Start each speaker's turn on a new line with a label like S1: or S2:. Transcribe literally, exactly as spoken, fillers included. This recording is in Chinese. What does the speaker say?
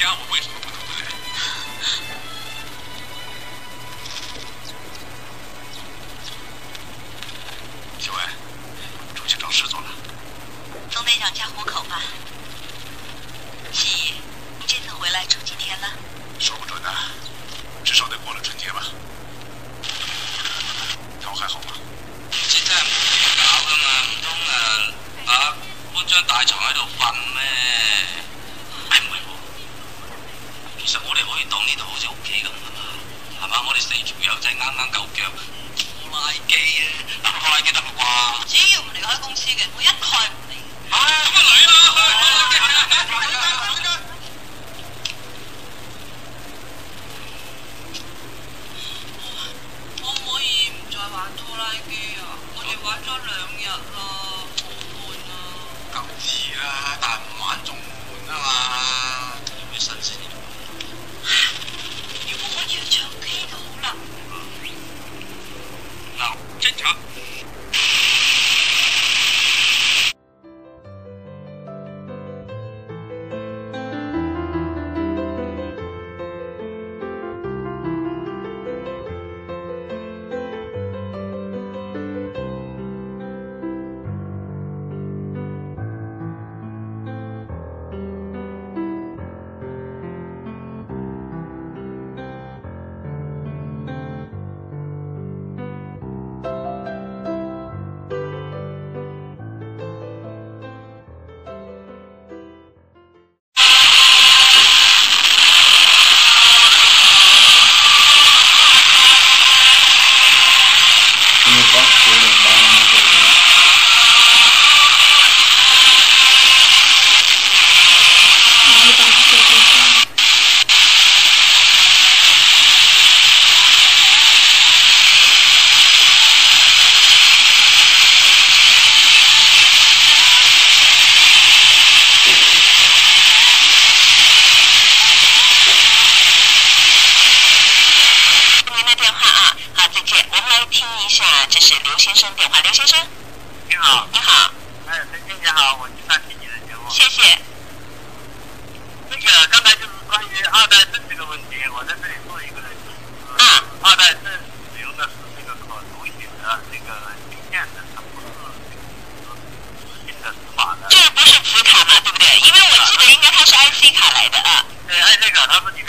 S1: 家，我为什么不能来？小文，出去找事做了。
S2: 总得养家糊口吧。西姨，你这次回来住几天了？
S1: 说不准呢，至少得过了春节吧。头还好吗？
S3: 即真係冇嘢搞噶嘛，唔通啊啊搬張大床喺度瞓咩？唉唔係喎，其實我哋可以當呢度好似屋企咁噶嘛，係嘛？我哋四條友仔啱啱夠腳，拖拉機啊，打拖拉機得啦啩？
S2: 只要唔離開公司嘅，我一概唔理。
S3: 唉，咁啊嚟啦！
S2: 可唔可以唔再玩拖拉機啊？我哋玩咗兩日啦，好悶啊！
S3: 咁易啦，但唔玩仲悶啊嘛，有咩新鮮嘢？
S2: 如果可以去唱 K 就好啦。
S3: 嗱，偵查。
S2: 这是刘先生电话，刘先生。
S4: 你好。
S2: 你好。
S4: 哎，陈静姐好，我经常听你的节目。
S2: 谢谢。
S4: 那个刚才就是关于二代证这个问题，我在这里做一个人证。
S2: 啊。
S4: 二代证使用的是这个可读写的这个芯片的，它不是这个实心的磁法的。
S2: 这不是磁卡嘛，对不对？因为我记得应该它是 I C 卡来的啊。
S4: 对 ，I C 卡它是你